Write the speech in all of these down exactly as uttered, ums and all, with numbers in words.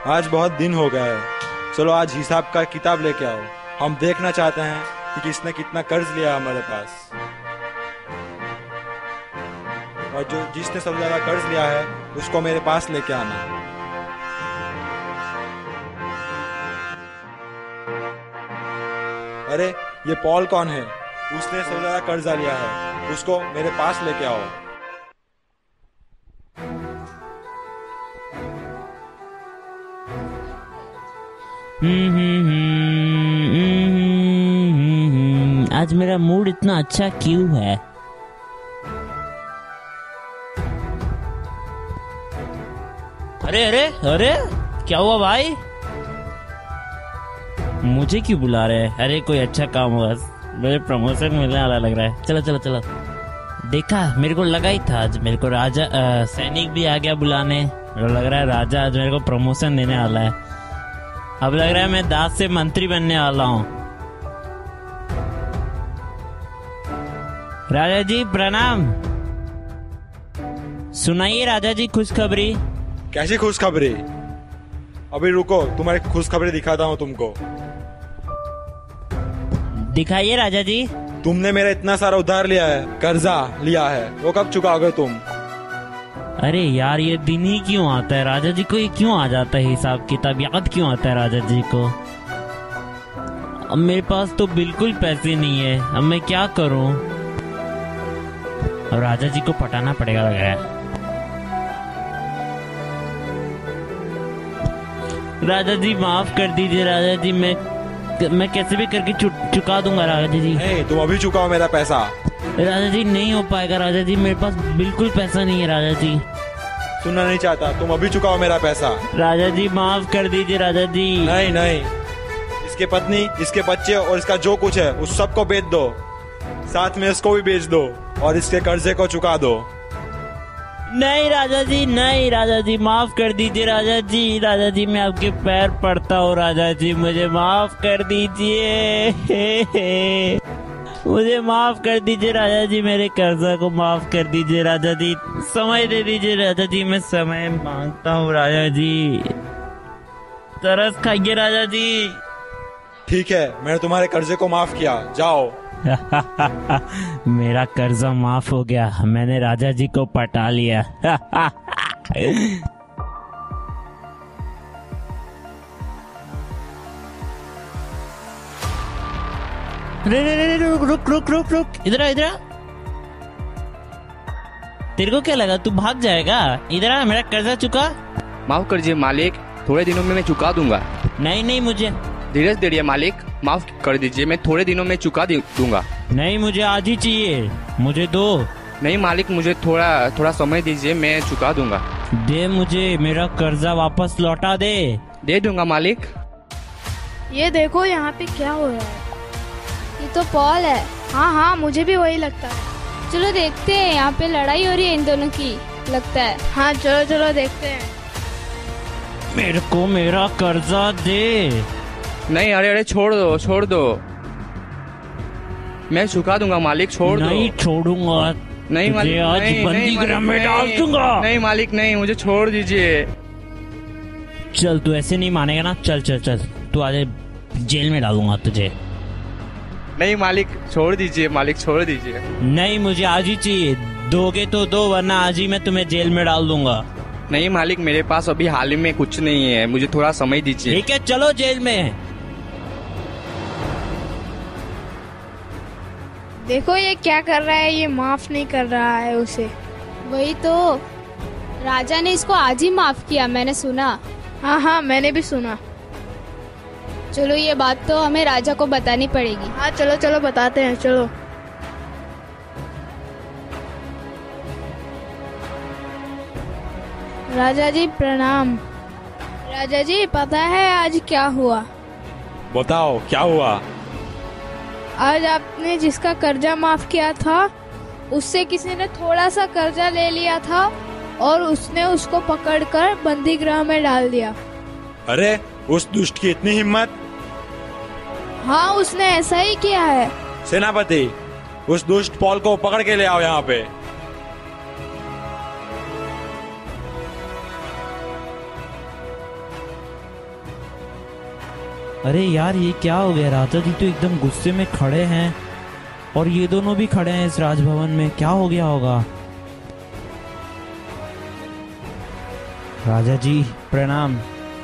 आज बहुत दिन हो गया है। चलो आज हिसाब का किताब लेके आओ। हम देखना चाहते हैं कि किसने कितना कर्ज लिया हमारे पास, और जो जिसने सबसे ज्यादा कर्ज लिया है उसको मेरे पास लेके आना। अरे ये पॉल कौन है? उसने सबसे ज्यादा कर्जा लिया है, उसको मेरे पास लेके आओ। हम्म हम्म हम्म, हम्म, हम्म, आज मेरा मूड इतना अच्छा क्यों है? अरे अरे अरे क्या हुआ भाई? मुझे क्यों बुला रहे हैं? अरे कोई अच्छा काम होगा, मुझे प्रमोशन मिलने वाला लग रहा है। चलो चलो चलो। देखा, मेरे को लगा ही था आज मेरे को राजा आ, सैनिक भी आ गया बुलाने। मेरे को लग रहा है राजा आज मेरे को प्रमोशन देने वाला है। अब लग रहा है मैं दास से मंत्री बनने वाला हूँ। राजा जी प्रणाम। सुनाइए राजा जी खुशखबरी। कैसी खुशखबरी? अभी रुको, तुम्हारी खुशखबरी दिखाता हूँ तुमको। दिखाइए राजा जी। तुमने मेरा इतना सारा उधार लिया है, कर्जा लिया है, वो कब चुकाओगे तुम? अरे यार ये दिन ही क्यों आता है राजा जी को? ये क्यों आ जाता है हिसाब किताब? याद क्यों आता है राजा जी को? अब मेरे पास तो बिल्कुल पैसे नहीं है, अब मैं क्या करूं? अब राजा जी को पटाना पड़ेगा लग रहा है। राजा जी माफ कर दीजिए राजा जी, मैं मैं कैसे भी करके चु, चुका दूंगा राजा जी। नहीं, तुम अभी चुकाओ मेरा पैसा। राजा जी नहीं हो पाएगा राजा जी, मेरे पास बिल्कुल पैसा नहीं है राजा जी। सुनना नहीं चाहता, तुम अभी चुकाओ मेरा पैसा। राजा जी माफ कर दीजिए राजा जी। नहीं नहीं, इसके पत्नी, इसके बच्चे और इसका जो कुछ है उस सबको बेच दो, साथ में इसको भी बेच दो और इसके कर्जे को चुका दो। नहीं राजा जी, नहीं राजा जी, माफ कर दीजिए राजा जी। राजा जी मैं आपके पैर पड़ता हूँ राजा जी, मुझे माफ कर दीजिए। मुझे माफ कर दीजिए राजा जी, मेरे कर्जा को माफ कर दीजिए राजा जी। समय दे दीजिए राजा जी, मैं समय मांगता हूँ राजा जी। तरस खाइए राजा जी। ठीक है, मैंने तुम्हारे कर्जे को माफ किया, जाओ। मेरा कर्जा माफ हो गया, मैंने राजा जी को पटा लिया। रे रे रे रुक रुक रुक रुक रुक, इधर आ इधर आ। तेरे को क्या लगा तू भाग जाएगा? इधर आ, मेरा कर्जा चुका। माफ कीजिए मालिक, थोड़े दिनों में मैं चुका दूंगा। नहीं नहीं, मुझे धीरज दीजिए मालिक, माफ कर दीजिए, मैं थोड़े दिनों में चुका दूंगा। नहीं, मुझे आज ही चाहिए, मुझे दो। नहीं मालिक, मुझे थोड़ा थोड़ा समय दीजिए, मैं चुका दूंगा। दे मुझे, मेरा कर्जा वापस लौटा दे। दे दूंगा मालिक। ये देखो यहाँ पे क्या हो रहा है। ये तो पॉल है। हाँ हाँ, मुझे भी वही लगता है। चलो देखते हैं, यहाँ पे लड़ाई हो रही है इन दोनों की लगता है। हाँ चलो चलो देखते हैं। मेरे को मेरा कर्जा दे। नहीं, अरे अरे छोड़ दो छोड़ दो, मैं चुका दूंगा मालिक, छोड़ दो। नहीं छोड़ूंगा, नहीं मालिक, आज नहीं, बंदी नहीं, गृह में नहीं, डाल दूंगा। नहीं मालिक नहीं, मुझे छोड़ दीजिए। चल तू ऐसे नहीं मानेगा ना, चल चल चल, तू आज जेल में डालूंगा तुझे। नहीं मालिक, छोड़ दीजिए मालिक, छोड़ दीजिए। नहीं, मुझे आज ही चाहिए, दोगे तो दो, वरना आज ही मैं तुम्हें जेल में डाल दूंगा। नहीं मालिक, मेरे पास अभी हाल ही में कुछ नहीं है, मुझे थोड़ा समय दीजिए। ठीक है, चलो जेल में। देखो ये क्या कर रहा है, ये माफ नहीं कर रहा है उसे। वही तो, राजा ने इसको आज ही माफ किया, मैंने सुना। हाँ हाँ, मैंने भी सुना। चलो ये बात तो हमें राजा को बतानी पड़ेगी। हाँ चलो चलो बताते हैं, चलो। राजा जी प्रणाम। राजा जी पता है आज क्या हुआ? बताओ क्या हुआ? आज आपने जिसका कर्जा माफ किया था, उससे किसी ने थोड़ा सा कर्जा ले लिया था और उसने उसको पकड़कर बंदी गृह में डाल दिया। अरे उस दुष्ट की इतनी हिम्मत! हाँ, उसने ऐसा ही किया है। सेनापति, उस दुष्ट पॉल को पकड़ के ले आओ यहाँ पे। अरे यार ये क्या हो गया, राजा जी तो एकदम गुस्से में खड़े हैं और ये दोनों भी खड़े हैं इस राजभवन में, क्या हो गया होगा। राजा जी प्रणाम,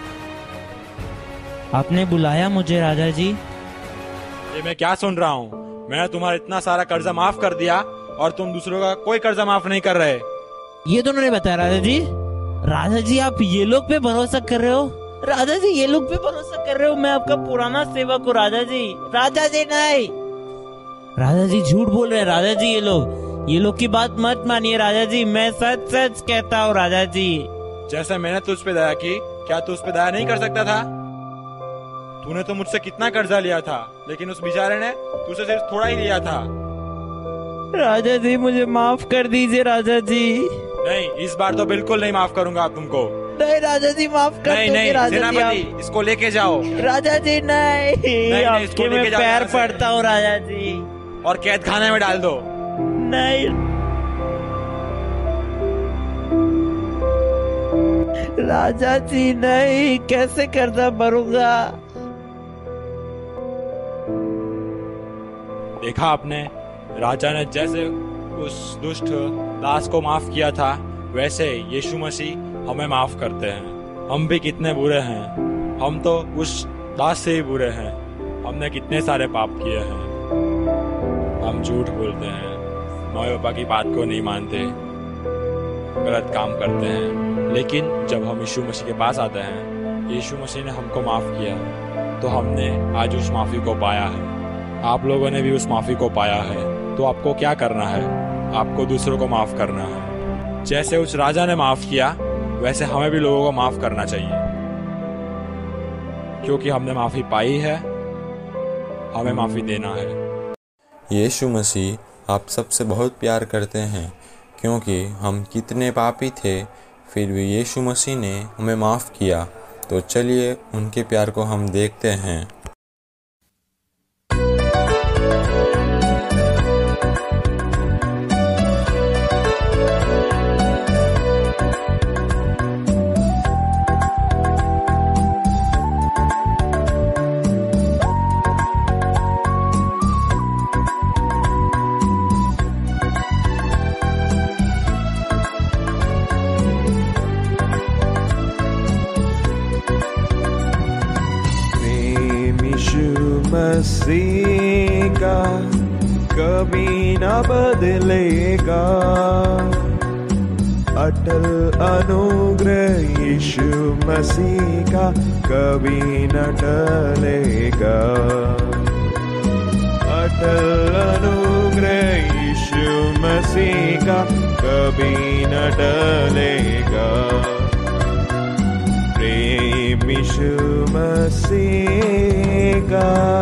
आपने बुलाया मुझे राजा जी? ये मैं क्या सुन रहा हूँ, मैंने तुम्हारा इतना सारा कर्जा माफ कर दिया और तुम दूसरों का कोई कर्जा माफ नहीं कर रहे। ये दोनों ने बताया राजा जी। राजा जी आप ये लोग पे भरोसा कर रहे हो? राजा जी ये लोग पे भरोसा कर रहे हो? मैं आपका पुराना सेवक हूँ राजा जी। राजा जी नहीं, राजा जी झूठ बोल रहे हैं राजा जी। ये लोग ये लोग की बात मत मानिए राजा जी, मैं सच सच कहता हूँ राजा जी। जैसे मैंने तुझ पे दया की, क्या तू उस पे दया नहीं कर सकता था? तूने तो मुझसे कितना कर्जा लिया था, लेकिन उस बेचारे ने तुझसे सिर्फ थोड़ा ही लिया था। राजा जी मुझे माफ कर दीजिए राजा जी। नहीं, इस बार तो बिल्कुल नहीं माफ करूंगा तुमको। नहीं राजा जी माफ कर नहीं नहीं राजा जी, सेनापति, इसको लेके जाओ। राजा जी नहीं, नहीं, आपके इसको मैं लेके जाओ पैर यहाँ से। पड़ता हूँ राजा जी। और कैद खाने में डाल दो। नहीं राजा जी नहीं, कैसे कर्जा भरूंगा? देखा आपने, राजा ने जैसे उस दुष्ट दास को माफ किया था, वैसे यीशु मसीह हमें माफ करते हैं। हम भी कितने बुरे हैं, हम तो उस दास से ही बुरे हैं। हमने कितने सारे पाप किए हैं। हम झूठ बोलते हैं, माँ बापा की बात को नहीं मानते, गलत काम करते हैं। लेकिन जब हम यीशु मसीह के पास आते हैं, यीशु मसीह ने हमको माफ किया, तो हमने आज उस माफी को पाया है। आप लोगों ने भी उस माफी को पाया है। तो आपको क्या करना है? आपको दूसरों को माफ करना है। जैसे उस राजा ने माफ किया, वैसे हमें भी लोगों को माफ करना चाहिए। क्योंकि हमने माफी पाई है, हमें माफी देना है। यीशु मसीह आप सबसे बहुत प्यार करते हैं, क्योंकि हम कितने पापी थे, फिर भी यीशु मसीह ने हमें माफ़ किया। तो चलिए उनके प्यार को हम देखते हैं। मसीह का कभी न बदलेगा, अटल अनुग्रह यीशु मसीह का कभी न टलेगा। अटल अनुग्रह यीशु मसीह का कभी न टलेगा। प्रेम यीशु मसीह का।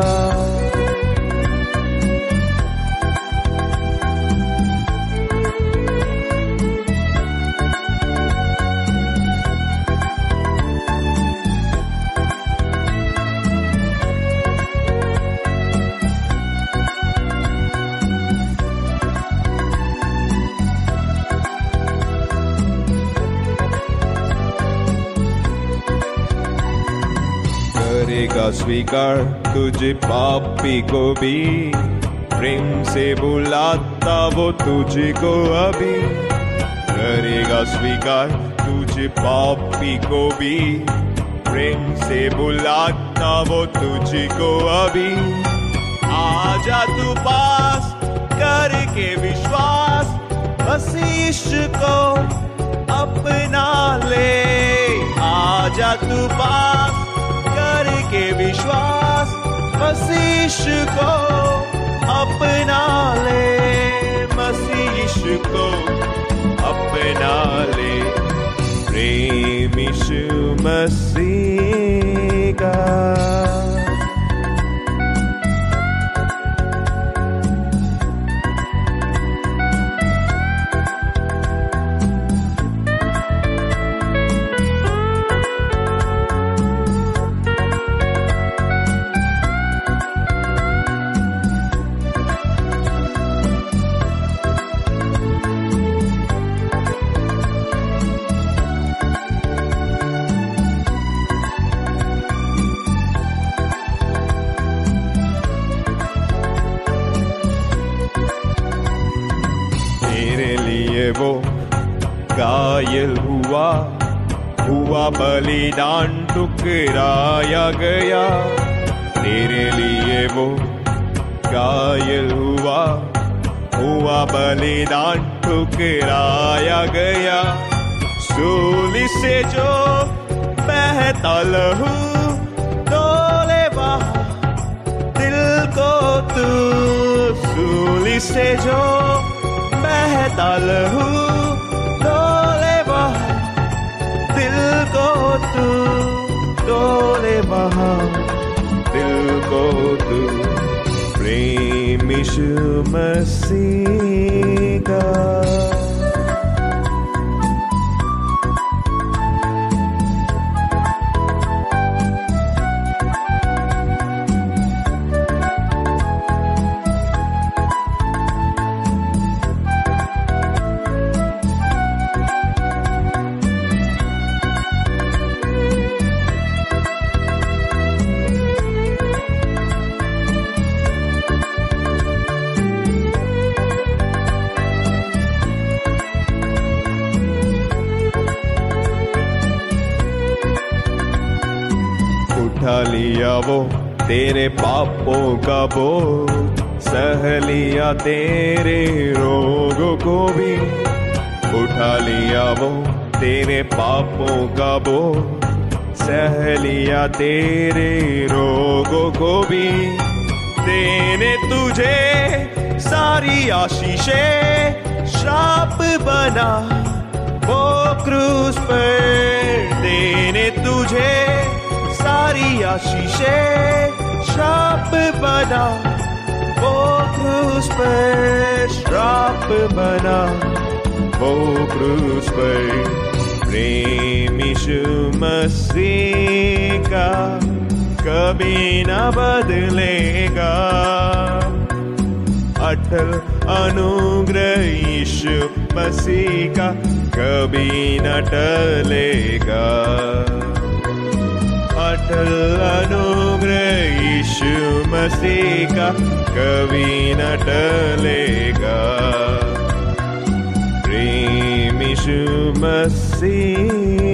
करेगा स्वीकार तुझे पापी को भी, प्रेम से बुलाता वो तुझे को अभी। करेगा स्वीकार तुझे पापी को भी, प्रेम से बुलाता वो तुझे को अभी। आजा तू पास करके विश्वास, मसीह को अपना ले। आजा तू पास करके विश्वास, मसीह को अपना ले। मसीह को अपना ले। प्रेम यीशु मसीह का। हुआ बलिदान ठुकराया गया, तेरे लिए वो घायल हुआ, हुआ बलिदान ठुकराया गया। सूली से जो बहता लहू डोले वहाँ दिल को तू, सूली से जो बहता लहू डोले वहाँ दिल को तू, डोले वहाँ दिल को तू। प्रेम यीशु मसीह का। उठा लिया वो तेरे पापों का बोझ, सह लिया तेरे रोगों को भी। उठा लिया वो तेरे पापों का बोझ, सह लिया तेरे रोगों को भी। देने तुझे सारी आशीषें, श्राप बना वो क्रूस पर। देने तुझे सारी आशीषें, श्राप बना वो क्रूस पर, श्राप बना वो क्रूस पर। प्रेम यीशु मसीह का कभी न बदलेगा, अटल अनुग्रह यीशु मसीह का कभी न टलेगा। अटल अनुग्रह यीशु मसीह का कभी न टलेगा। प्रेम यीशु मसीह